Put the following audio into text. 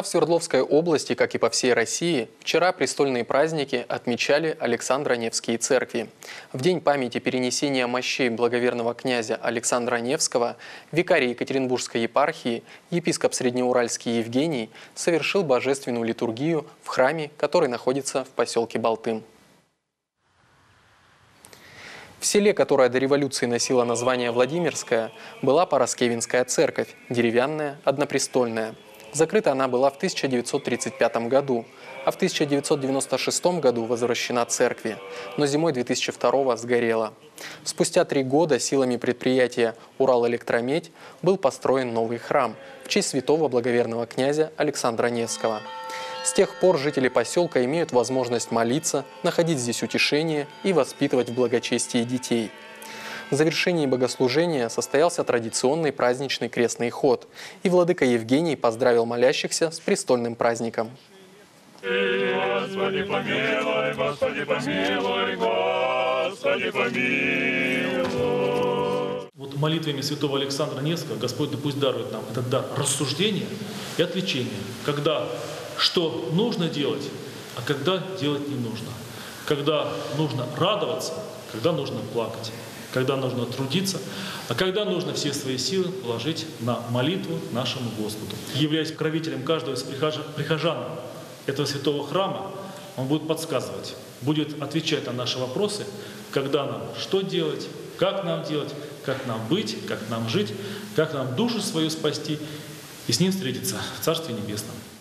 В Свердловской области, как и по всей России, вчера престольные праздники отмечали Александро-Невские церкви. В день памяти перенесения мощей благоверного князя Александра Невского викарий Екатеринбургской епархии, епископ Среднеуральский Евгений, совершил божественную литургию в храме, который находится в поселке Балтым. В селе, которое до революции носило название Владимирское, была Параскевинская церковь, деревянная, однопрестольная. Закрыта она была в 1935 году, а в 1996 году возвращена церкви, но зимой 2002 сгорела. Спустя 3 года силами предприятия «Уралэлектромедь» был построен новый храм в честь святого благоверного князя Александра Невского. С тех пор жители поселка имеют возможность молиться, находить здесь утешение и воспитывать в благочестии детей. В завершении богослужения состоялся традиционный праздничный крестный ход, и владыка Евгений поздравил молящихся с престольным праздником. Господи помилуй, Господи помилуй, Господи помилуй. Вот молитвами святого Александра Невского Господь да пусть дарует нам этот дар рассуждения и отвлечения, когда что нужно делать, а когда делать не нужно, когда нужно радоваться, когда нужно плакать, когда нужно трудиться, а когда нужно все свои силы положить на молитву нашему Господу. Являясь покровителем каждого из прихожан этого святого храма, он будет подсказывать, будет отвечать на наши вопросы, когда нам что делать, как нам быть, как нам жить, как нам душу свою спасти и с Ним встретиться в Царстве Небесном.